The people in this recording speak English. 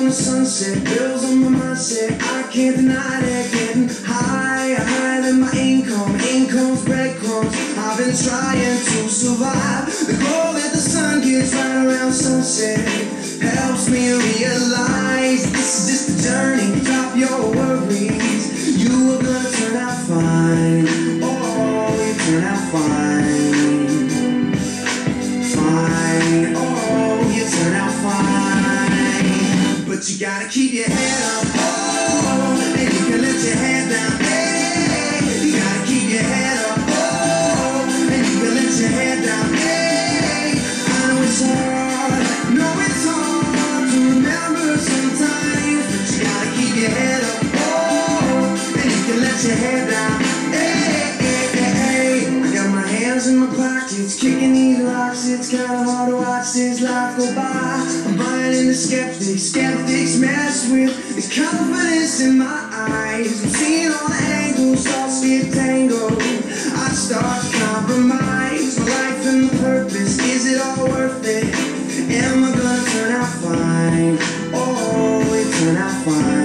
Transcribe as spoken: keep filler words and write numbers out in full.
the sunset, bills on my mindset. I can't deny that. Getting higher, higher than my income. Income's breadcrumbs. I've been trying to survive. The glow that the sun gets right around sunset helps me realize this is just a journey. Drop your worries. You are gonna turn out fine. Oh, you turn out fine. Fine. Oh, you turn out fine. But you gotta keep your head up. Oh, and you can let your head down. Hey, you gotta keep your head up. Oh, and you can let your head down. Hey, I know it's hard. No, it's hard to remember sometimes. But you gotta keep your head up. Oh, and you can let your head down. Hey, hey, hey, hey. I got my hands in my pockets, kicking these rocks. It's kinda hard to watch this life go by. I'm buying into skeptics. Skeptics mess with the confidence in my eyes. I'm seeing all the angles, thoughts get tangled. I start to compromise my life and the purpose. Is it all worth it? Am I gonna turn out fine? Oh, it turn out fine.